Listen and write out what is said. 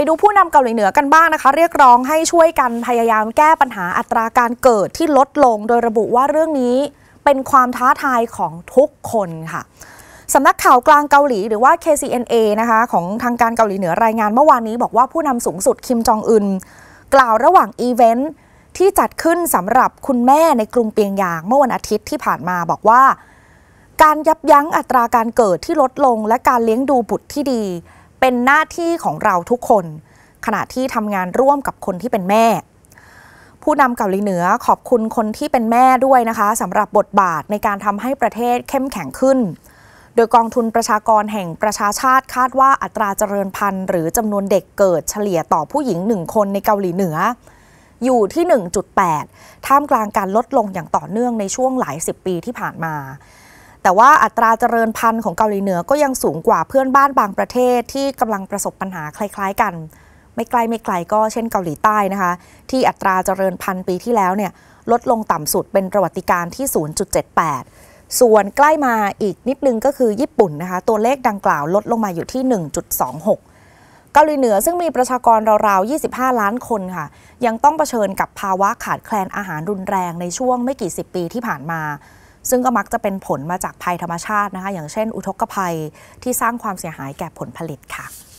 ดูผู้นำเกาหลีเหนือกันบ้างนะคะเรียกร้องให้ช่วยกันพยายามแก้ปัญหาอัตราการเกิดที่ลดลงโดยระบุว่าเรื่องนี้เป็นความท้าทายของทุกคนค่ะสำนักข่าวกลางเกาหลีหรือว่า KCNA นะคะของทางการเกาหลีเหนือรายงานเมื่อวานนี้บอกว่าผู้นำสูงสุดคิมจองอึนกล่าวระหว่างอีเวนต์ที่จัดขึ้นสำหรับคุณแม่ในกรุงเปียงยางเมื่อวันอาทิตย์ที่ผ่านมาบอกว่าการยับยั้งอัตราการเกิดที่ลดลงและการเลี้ยงดูบุตรที่ดีเป็นหน้าที่ของเราทุกคนขณะที่ทำงานร่วมกับคนที่เป็นแม่ผู้นำเกาหลีเหนือขอบคุณคนที่เป็นแม่ด้วยนะคะสำหรับบทบาทในการทำให้ประเทศเข้มแข็งขึ้นโดยกองทุนประชากรแห่งประชาชาติคาดว่าอัตราเจริญพันธุ์หรือจำนวนเด็กเกิดเฉลี่ยต่อผู้หญิง1คนในเกาหลีเหนืออยู่ที่ 1.8 ท่ามกลางการลดลงอย่างต่อเนื่องในช่วงหลาย10 ปีที่ผ่านมาแต่ว่าอัตราเจริญพันธุ์ของเกาหลีเหนือก็ยังสูงกว่าเพื่อนบ้านบางประเทศที่กำลังประสบปัญหาคล้ายๆกันไม่ไกลก็เช่นเกาหลีใต้นะคะที่อัตราเจริญพันธุ์ปีที่แล้วเนี่ยลดลงต่ำสุดเป็นประวัติการณ์ที่ 0.78 ส่วนใกล้มาอีกนิดนึงก็คือญี่ปุ่นนะคะตัวเลขดังกล่าวลดลงมาอยู่ที่ 1.26 เกาหลีเหนือซึ่งมีประชากรราวๆ25 ล้านคนค่ะยังต้องเผชิญกับภาวะขาดแคลนอาหารรุนแรงในช่วงไม่กี่สิบปีที่ผ่านมาซึ่งก็มักจะเป็นผลมาจากภัยธรรมชาตินะคะอย่างเช่นอุทกภัยที่สร้างความเสียหายแก่ผลผลิตค่ะ